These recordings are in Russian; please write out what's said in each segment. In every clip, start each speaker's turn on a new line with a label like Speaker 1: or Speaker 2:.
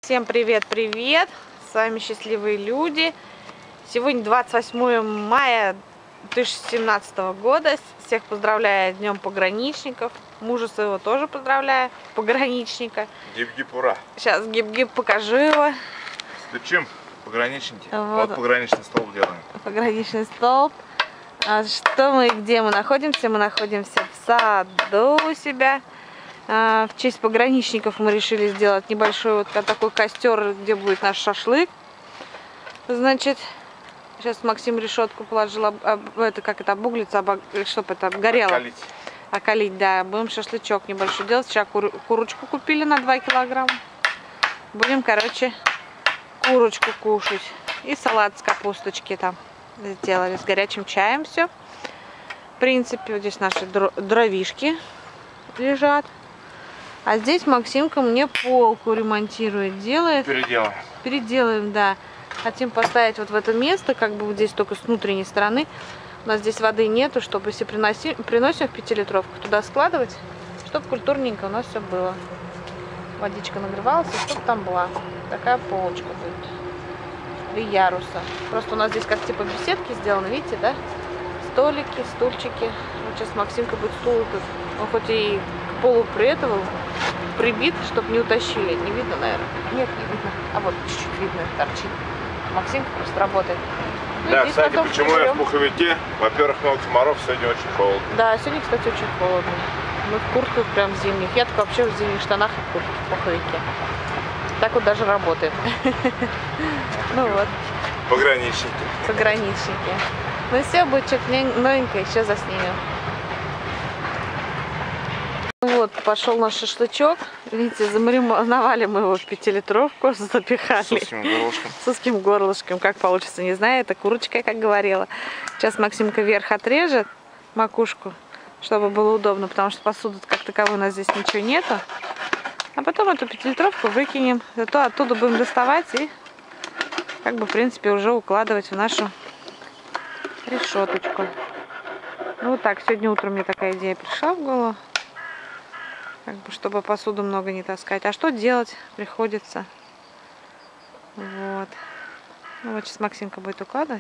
Speaker 1: Всем привет-привет! С вами счастливые люди. Сегодня 28 мая 2017 года. Всех поздравляю с Днем пограничников. Мужа своего тоже поздравляю, пограничника.
Speaker 2: Гип-гип, ура!
Speaker 1: Сейчас гип-гип покажу его.
Speaker 2: Стучим, пограничники.
Speaker 1: Вот
Speaker 2: пограничный столб делаем.
Speaker 1: Пограничный столб. Где мы находимся? Мы находимся в саду у себя. В честь пограничников мы решили сделать небольшой вот такой костер, где будет наш шашлык. Значит, сейчас Максим решетку положил, обуглиться, чтобы это обгорело. Околить, да. Будем шашлычок небольшой делать. Сейчас курочку купили на 2 килограмма. Будем, короче, курочку кушать. И салат с капусточки там сделали с горячим чаем все. В принципе, вот здесь наши дровишки лежат. А здесь Максимка мне полку ремонтирует, делает.
Speaker 2: Переделаем.
Speaker 1: Переделаем, да. Хотим поставить вот в это место, как бы вот здесь только с внутренней стороны. У нас здесь воды нету, чтобы если приносим в 5-литровку туда складывать, чтобы культурненько у нас все было. Водичка нагревалась, и чтобы там была такая полочка будет. 3 яруса. Просто у нас здесь как типа беседки сделаны, видите, да? Столики, стульчики. Вот сейчас Максимка будет стул, он хоть и к полу прибит, чтобы не утащили. Не видно, наверное? Нет, не видно. А вот чуть-чуть видно, торчит. Максимка просто работает. Ну,
Speaker 2: да, кстати, почему я в пуховике? Во-первых, много комаров, сегодня очень холодно.
Speaker 1: Да, сегодня, кстати, очень холодно. Мы в куртках прям зимних. Я только вообще в зимних штанах и в куртке, в пуховике. Так вот даже работает. Ну вот.
Speaker 2: Пограничники.
Speaker 1: Пограничники. Ну все, будет что-то новенькое, еще заснимем. Вот, пошел наш шашлычок. Видите, замариновали мы его в 5-литровку, запихали. С узким горлышком. С узким горлышком. Как получится, не знаю. Это курочка, как говорила. Сейчас Максимка вверх отрежет макушку, чтобы было удобно, потому что посуды как таковой у нас здесь ничего нету. А потом эту 5-литровку выкинем. Зато оттуда будем доставать и, как бы, в принципе, уже укладывать в нашу решеточку. Ну, вот так. Сегодня утром мне такая идея пришла в голову. Как бы, чтобы посуду много не таскать. А что делать? Приходится. Вот. Ну, вот сейчас Максимка будет укладывать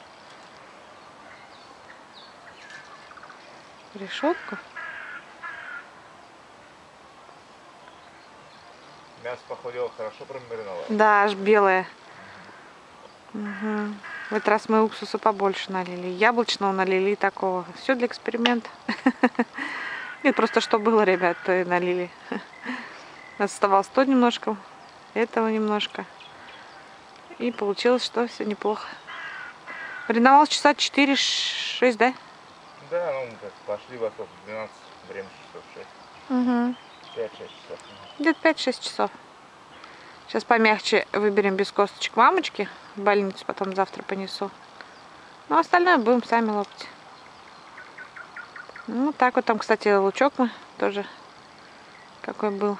Speaker 1: решетку.
Speaker 2: Мясо похудело, хорошо промариновало.
Speaker 1: Да, аж белое. Угу. В этот раз мы уксуса побольше налили. Яблочного налили, такого. Все для эксперимента. Нет, просто что было, ребят, то и налили. У нас оставалось то немножко, этого немножко. И получилось, что все неплохо. Мариновалось часа 4-6, да?
Speaker 2: Да, ну как пошли во сколько? 12, время часов 6.
Speaker 1: Угу.
Speaker 2: 5-6 часов.
Speaker 1: Где-то 5-6 часов. Сейчас помягче выберем без косточек мамочки. В больницу потом завтра понесу. Ну, остальное будем сами лопать. Ну, так вот там, кстати, лучок мы тоже какой был.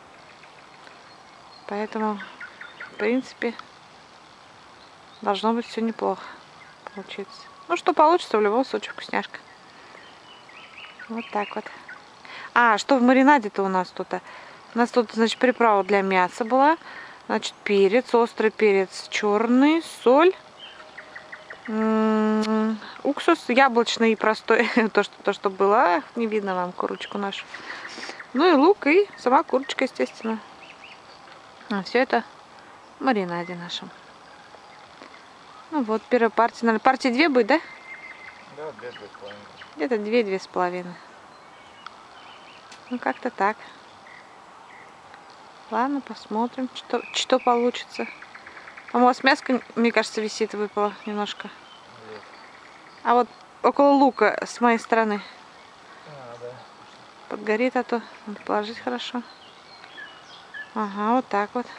Speaker 1: Поэтому, в принципе, должно быть все неплохо получиться. Ну, что получится, в любом случае вкусняшка. Вот так вот. А, что в маринаде-то у нас тут? У нас тут, значит, приправа для мяса была. Значит, перец, острый перец черный, соль. Уксус яблочный и простой, то, что было, не видно вам курочку нашу. Ну и лук, и сама курочка, естественно. Все это в маринаде нашем. Ну вот, первая партия, наверное, партии 2 будет, да?
Speaker 2: Да, 2-2,5.
Speaker 1: Где-то 2-2,5. Ну как-то так. Ладно, посмотрим, что получится. А у вас мяско, мне кажется, висит, выпало немножко. А вот около лука с моей стороны.
Speaker 2: Да.
Speaker 1: Подгорит, а то надо положить хорошо. Ага, вот так вот.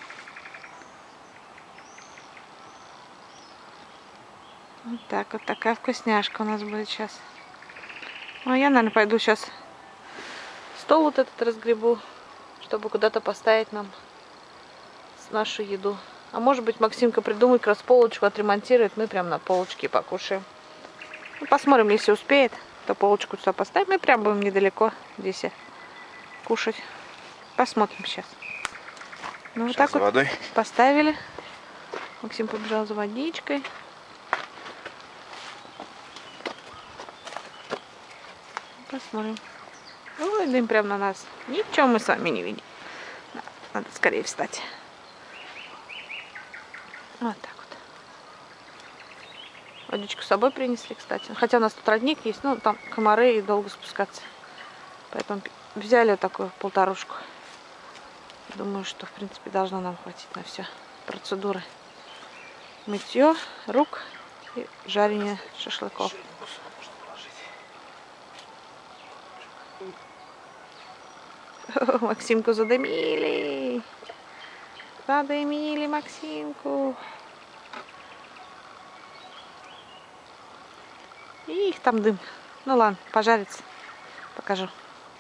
Speaker 1: Вот так вот, такая вкусняшка у нас будет сейчас. Ну, а я, наверное, пойду сейчас стол вот этот разгребу, чтобы куда-то поставить нам нашу еду. А может быть, Максимка придумает, как раз полочку отремонтирует, мы прям на полочке покушаем. Ну, посмотрим, если успеет, то полочку сюда поставим. Мы прям будем недалеко здесь кушать. Посмотрим сейчас. Ну вот
Speaker 2: Сейчас
Speaker 1: так
Speaker 2: за
Speaker 1: вот
Speaker 2: водой.
Speaker 1: поставили. Максим побежал за водичкой. Посмотрим. Ой, дым прям на нас. Ничего мы с вами не видим. Надо скорее встать. Вот так вот. Водичку с собой принесли, кстати. Хотя у нас тут родник есть, но там комары и долго спускаться. Поэтому взяли вот такую полторушку. Думаю, что в принципе должно нам хватить на все процедуры. Мытье рук и жарение шашлыков. Максимку задымили. Задымили Максимку. И их там дым. Ну ладно, пожарится. Покажу.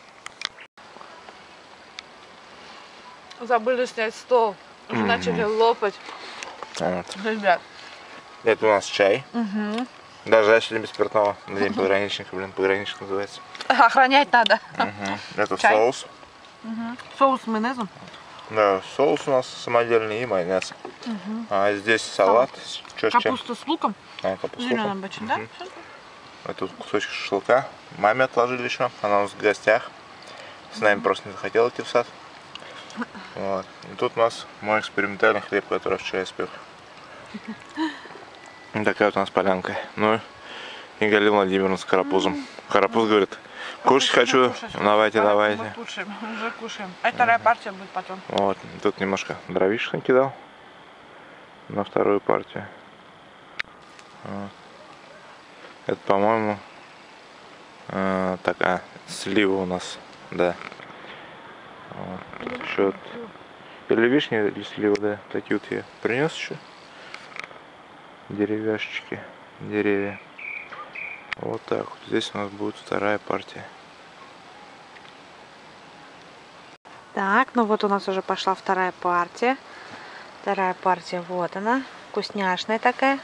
Speaker 1: Забыли снять стол. Уже начали лопать.
Speaker 2: Вот.
Speaker 1: Ребят.
Speaker 2: Это у нас чай.
Speaker 1: Угу.
Speaker 2: Даже я сегодня без спиртного. На день пограничника, блин, пограничник называется.
Speaker 1: Охранять надо.
Speaker 2: Это
Speaker 1: Чай.
Speaker 2: соус.
Speaker 1: Соус с майонезом.
Speaker 2: Да, соус у нас самодельный и майонез. А здесь салат. Чё, с чем?
Speaker 1: Капуста с луком.
Speaker 2: Капуста с
Speaker 1: Зеленым
Speaker 2: луком.
Speaker 1: обычно, да?
Speaker 2: Это тут кусочек шашлыка. Маме отложили еще. Она у нас в гостях. С нами просто не захотела идти в сад. Вот. И тут у нас мой экспериментальный хлеб, который вчера испек. Такая вот у нас полянка. Ну и Галина Владимировна с карапузом. Карапуз говорит, кушать хочу. Давайте, давайте.
Speaker 1: Мы кушаем, уже кушаем. А вторая партия будет потом.
Speaker 2: Вот. Тут немножко дровишек накидал на вторую партию. Вот. Это, по-моему, слива у нас, да. Вот. Тут еще вот, или вишня, или слива, да. Такие вот я принес еще. Деревяшечки, деревья. Вот так вот. Здесь у нас будет вторая партия.
Speaker 1: Так, ну вот у нас уже пошла вторая партия. Вторая партия, вот она. Вкусняшная такая.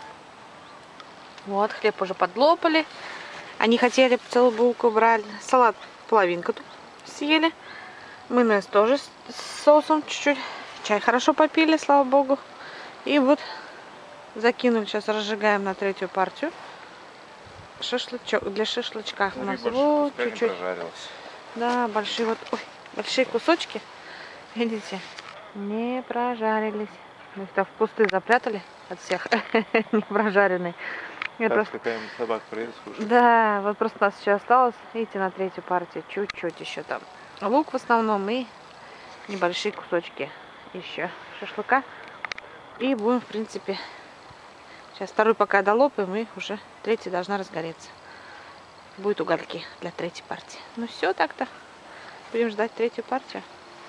Speaker 1: Вот, хлеб уже подлопали. Они хотели целую булку брали. Салат половинку тут съели. Майонез тоже с соусом чуть-чуть. Чай хорошо попили, слава богу. И вот закинули. Сейчас разжигаем на третью партию. Шашлычок. Для шашлычка у нас вот чуть-чуть. Да, большие вот. Ой, большие кусочки. Видите? Не прожарились. Мы их там в кусты запрятали от всех. Не прожаренные.
Speaker 2: Какая-нибудь собака приедет, слушай.
Speaker 1: Да, вот просто у нас еще осталось, видите, на третью партию чуть-чуть еще там. Лук в основном и небольшие кусочки еще шашлыка. И будем, в принципе, сейчас вторую пока долопаем, и уже третья должна разгореться. Будет угольки для третьей партии. Ну все так-то. Будем ждать третью партию.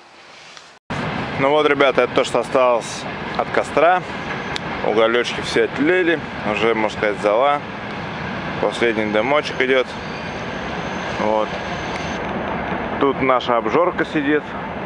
Speaker 2: Ну вот, ребята, это то, что осталось от костра. Уголечки все отлили, уже, можно сказать, зола. Последний дымочек идет. Вот. Тут наша обжорка сидит.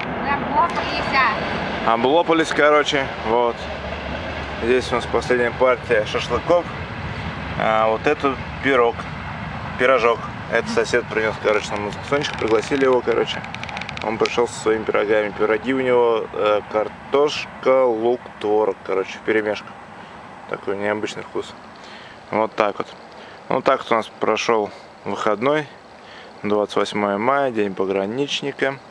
Speaker 2: Облопались, короче. Вот. Здесь у нас последняя партия шашлыков. А вот это пирожок. Это сосед принес, короче, нам из кусочек. Пригласили его, короче. Он пришел со своими пирогами. Пироги у него картошка, лук, творог, короче, вперемешку. Такой необычный вкус. Вот так вот. Вот так вот у нас прошел выходной. 28 мая, день пограничника.